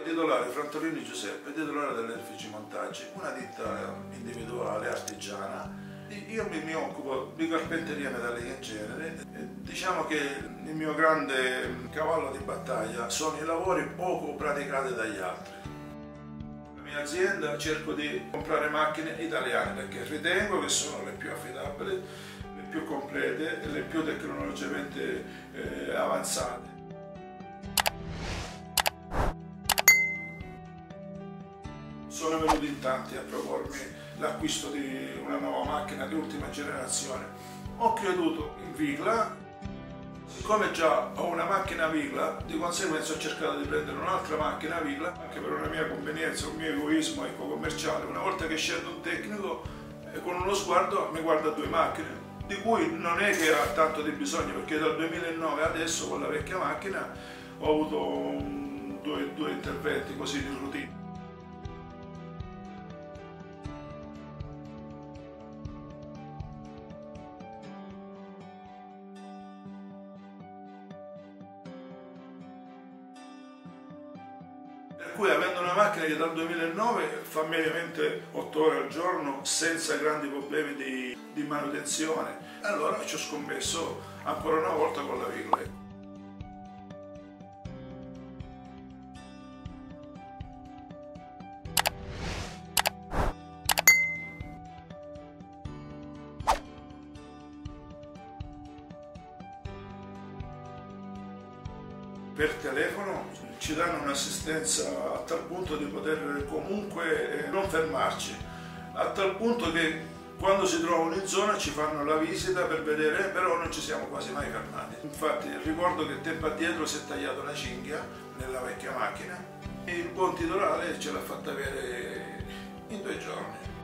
titolare Frontolini Giuseppe, titolare dell'Elfici Montaggi, una ditta individuale, artigiana. Io mi occupo di carpenteria metallica in genere. Diciamo che il mio grande cavallo di battaglia sono i lavori poco praticati dagli altri. La mia azienda cerco di comprare macchine italiane perché ritengo che sono le più affidabili, le più complete e le più tecnologicamente avanzate. Sono venuti in tanti a propormi l'acquisto di una nuova macchina di ultima generazione. Ho creduto in Vigla, siccome già ho una macchina Vigla, di conseguenza ho cercato di prendere un'altra macchina Vigla, anche per una mia convenienza, un mio egoismo commerciale. Una volta che scende un tecnico, con uno sguardo mi guarda due macchine, di cui non è che ha tanto di bisogno, perché dal 2009 adesso con la vecchia macchina ho avuto due interventi così di routine. Per cui avendo una macchina che dal 2009 fa mediamente 8 ore al giorno senza grandi problemi di manutenzione, allora ci ho scommesso ancora una volta con la Vigla. Per telefono ci danno un'assistenza a tal punto di poter comunque non fermarci, a tal punto che quando si trovano in zona ci fanno la visita per vedere, però non ci siamo quasi mai fermati. Infatti ricordo che tempo addietro si è tagliata una cinghia nella vecchia macchina e il buon titolare ce l'ha fatta avere in 2 giorni.